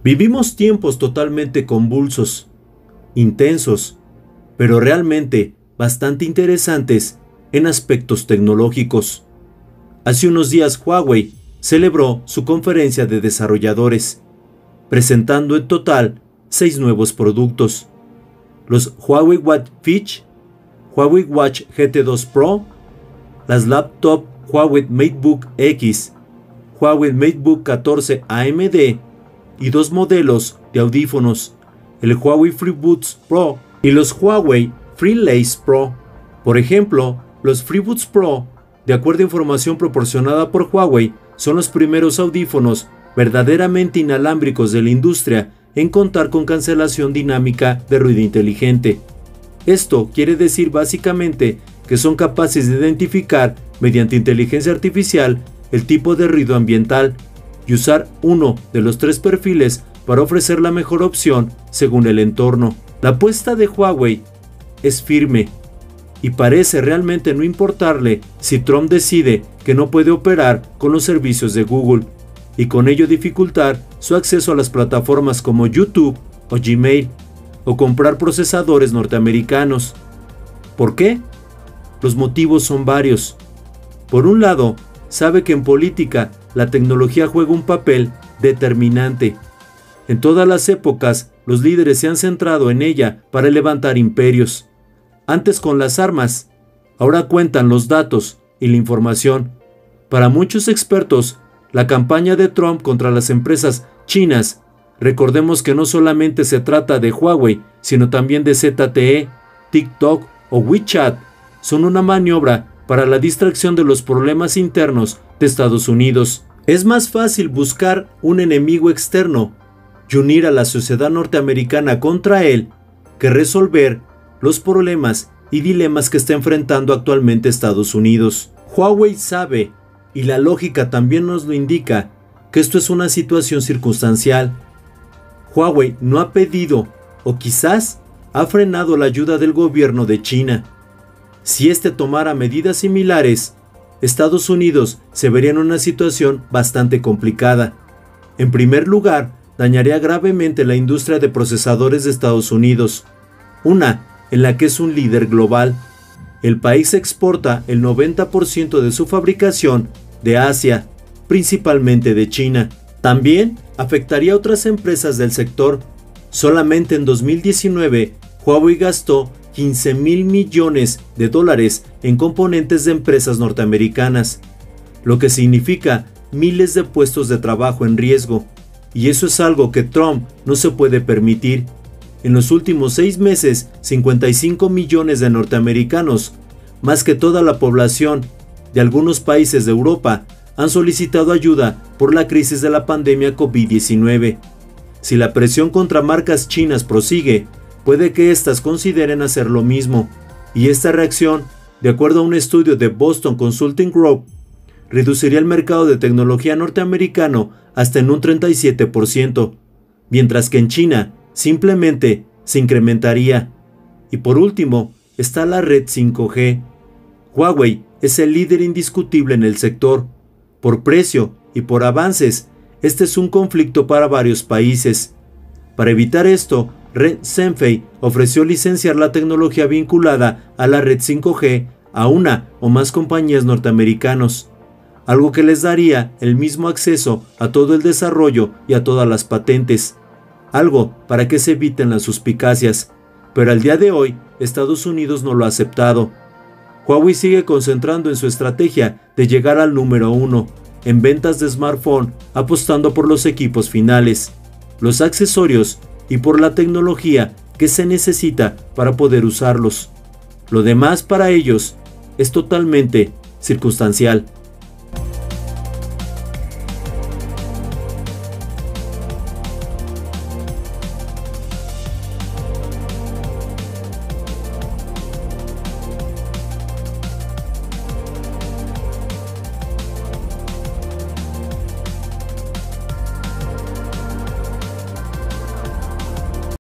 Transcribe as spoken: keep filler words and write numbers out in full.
Vivimos tiempos totalmente convulsos, intensos, pero realmente bastante interesantes en aspectos tecnológicos. Hace unos días Huawei celebró su conferencia de desarrolladores, presentando en total seis nuevos productos: los Huawei Watch Fitch, Huawei Watch G T dos Pro, las laptop Huawei MateBook X, Huawei MateBook catorce A M D y dos modelos de audífonos, el Huawei FreeBuds Pro y los Huawei FreeLace Pro. Por ejemplo, los FreeBuds Pro, de acuerdo a información proporcionada por Huawei, son los primeros audífonos verdaderamente inalámbricos de la industria en contar con cancelación dinámica de ruido inteligente. Esto quiere decir básicamente que son capaces de identificar mediante inteligencia artificial el tipo de ruido ambiental y usar uno de los tres perfiles para ofrecer la mejor opción según el entorno. La apuesta de Huawei es firme y parece realmente no importarle si Trump decide que no puede operar con los servicios de Google y con ello dificultar su acceso a las plataformas como YouTube o Gmail, o comprar procesadores norteamericanos. ¿Por qué? Los motivos son varios. Por un lado, sabe que en política la tecnología juega un papel determinante. En todas las épocas, los líderes se han centrado en ella para levantar imperios. Antes con las armas, ahora cuentan los datos y la información. Para muchos expertos, la campaña de Trump contra las empresas chinas, recordemos que no solamente se trata de Huawei, sino también de Z T E, TikTok o WeChat, son una maniobra para la distracción de los problemas internos de Estados Unidos. Es más fácil buscar un enemigo externo y unir a la sociedad norteamericana contra él que resolver los problemas y dilemas que está enfrentando actualmente Estados Unidos. Huawei sabe, y la lógica también nos lo indica, que esto es una situación circunstancial. Huawei no ha pedido, o quizás ha frenado la ayuda del gobierno de China. Si éste tomara medidas similares, Estados Unidos se vería en una situación bastante complicada. En primer lugar, dañaría gravemente la industria de procesadores de Estados Unidos, una en la que es un líder global. El país exporta el noventa por ciento de su fabricación de Asia, principalmente de China. También afectaría a otras empresas del sector. Solamente en dos mil diecinueve, Huawei gastó quince mil millones de dólares en componentes de empresas norteamericanas, lo que significa miles de puestos de trabajo en riesgo. Y eso es algo que Trump no se puede permitir. En los últimos seis meses, cincuenta y cinco millones de norteamericanos, más que toda la población de algunos países de Europa, han solicitado ayuda por la crisis de la pandemia COVID diecinueve. Si la presión contra marcas chinas prosigue, puede que éstas consideren hacer lo mismo, y esta reacción, de acuerdo a un estudio de Boston Consulting Group, reduciría el mercado de tecnología norteamericano hasta en un treinta y siete por ciento, mientras que en China simplemente se incrementaría. Y por último, está la red cinco G. Huawei es el líder indiscutible en el sector. Por precio y por avances, este es un conflicto para varios países. Para evitar esto, Red Zenfei ofreció licenciar la tecnología vinculada a la red cinco G a una o más compañías norteamericanos, algo que les daría el mismo acceso a todo el desarrollo y a todas las patentes, algo para que se eviten las suspicacias, pero al día de hoy Estados Unidos no lo ha aceptado. Huawei sigue concentrando en su estrategia de llegar al número uno en ventas de smartphone, apostando por los equipos finales, los accesorios y por la tecnología que se necesita para poder usarlos. Lo demás para ellos es totalmente circunstancial.